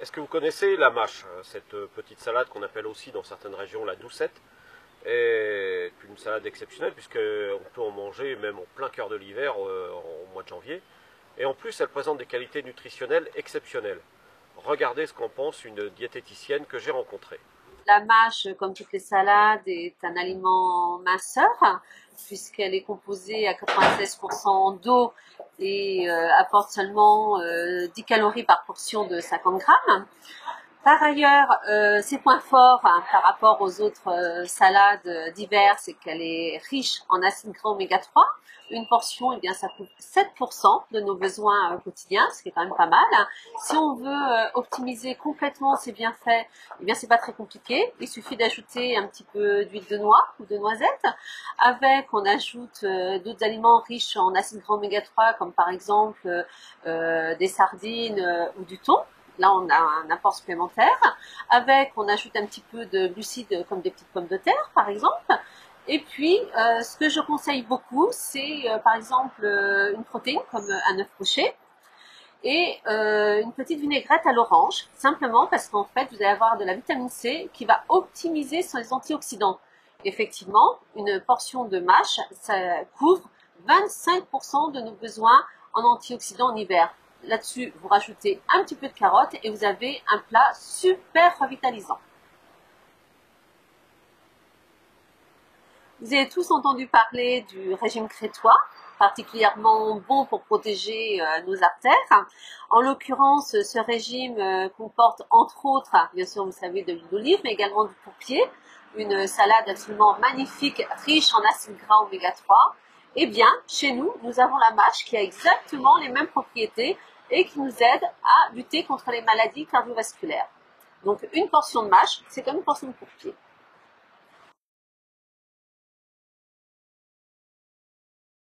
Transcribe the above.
Est-ce que vous connaissez la mâche, cette petite salade qu'on appelle aussi dans certaines régions la doucette? Est une salade exceptionnelle puisqu'on peut en manger même en plein cœur de l'hiver, au mois de janvier. Et en plus, elle présente des qualités nutritionnelles exceptionnelles. Regardez ce qu'en pense une diététicienne que j'ai rencontrée. La mâche, comme toutes les salades, est un aliment minceur puisqu'elle est composée à 96% d'eau et apporte seulement 10 calories par portion de 50 grammes. Par ailleurs, ses points forts par rapport aux autres salades d'hiver, c'est qu'elle est riche en acides gras oméga 3. Une portion, eh bien, ça couvre 7% de nos besoins quotidiens, ce qui est quand même pas mal. Si on veut optimiser complètement ses bienfaits, eh bien, c'est pas très compliqué. Il suffit d'ajouter un petit peu d'huile de noix ou de noisette. Avec, on ajoute d'autres aliments riches en acides gras oméga 3, comme par exemple des sardines ou du thon. Là, on a un apport supplémentaire. Avec, on ajoute un petit peu de glucides comme des petites pommes de terre, par exemple. Et puis, ce que je conseille beaucoup, c'est par exemple une protéine comme un œuf poché et une petite vinaigrette à l'orange, simplement parce qu'en fait, vous allez avoir de la vitamine C qui va optimiser sur les antioxydants. Effectivement, une portion de mâche, ça couvre 25% de nos besoins en antioxydants en hiver. Là-dessus, vous rajoutez un petit peu de carottes et vous avez un plat super revitalisant. Vous avez tous entendu parler du régime crétois, particulièrement bon pour protéger nos artères. En l'occurrence, ce régime comporte entre autres, bien sûr vous savez, de l'huile d'olive, mais également du pourpier, une salade absolument magnifique, riche en acides gras oméga 3. Eh bien, chez nous, nous avons la mâche qui a exactement les mêmes propriétés et qui nous aide à lutter contre les maladies cardiovasculaires. Donc une portion de mâche, c'est comme une portion de pourpier.